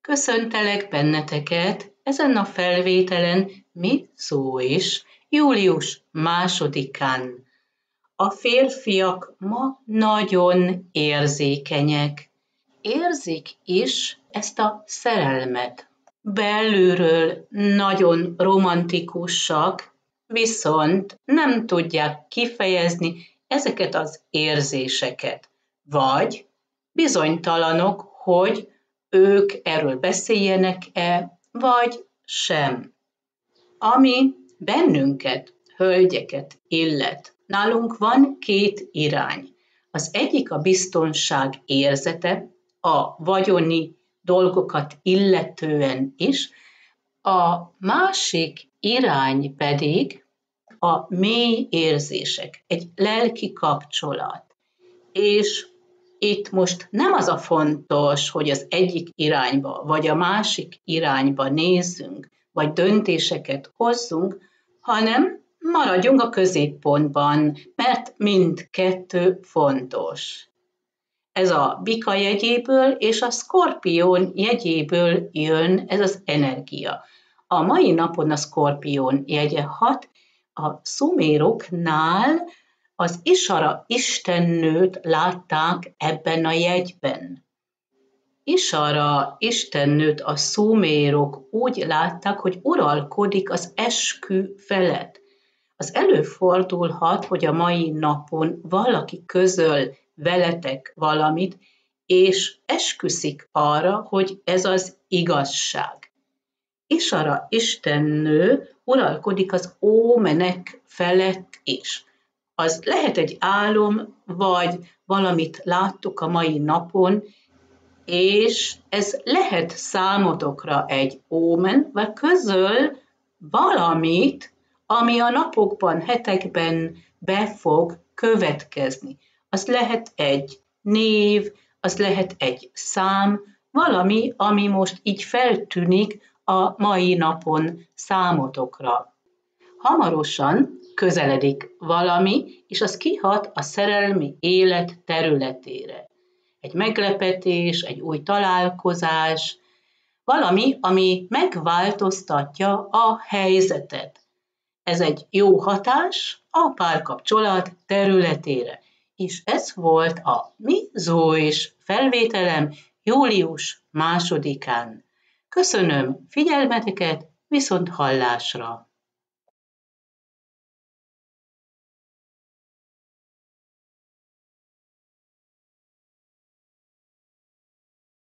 Köszöntelek benneteket ezen a felvételen, mi szó is, július 2-án. A férfiak ma nagyon érzékenyek. Érzik is ezt a szerelmet. Belülről nagyon romantikusak, viszont nem tudják kifejezni ezeket az érzéseket. Vagy bizonytalanok, hogy ők erről beszéljenek-e, vagy sem. Ami bennünket, hölgyeket illet, nálunk van 2 irány. Az egyik a biztonság érzete, a vagyoni dolgokat illetően is, a másik irány pedig a mély érzések, egy lelki kapcsolat. És itt most nem az a fontos, hogy az egyik irányba, vagy a másik irányba nézzünk, vagy döntéseket hozzunk, hanem maradjunk a középpontban, mert mindkettő fontos. Ez a bika jegyéből és a szkorpión jegyéből jön ez az energia. A mai napon a szkorpión jegye hat, a szuméroknál az Isara istennőt látták ebben a jegyben. Isara istennőt a szumérok úgy látták, hogy uralkodik az eskü felett. Az előfordulhat, hogy a mai napon valaki közöl veletek valamit, és esküszik arra, hogy ez az igazság. Isara istennő uralkodik az ómenek felett is. Az lehet egy álom, vagy valamit láttuk a mai napon, és ez lehet számotokra egy ómen, vagy közöl valamit, ami a napokban, hetekben be fog következni. Az lehet egy név, az lehet egy szám, valami, ami most így feltűnik a mai napon számotokra. Hamarosan közeledik valami, és az kihat a szerelmi élet területére. Egy meglepetés, egy új találkozás, valami, ami megváltoztatja a helyzetet. Ez egy jó hatás a párkapcsolat területére. És ez volt a Mi Zois felvételem július 2-án. Köszönöm figyelmeteket, viszont hallásra!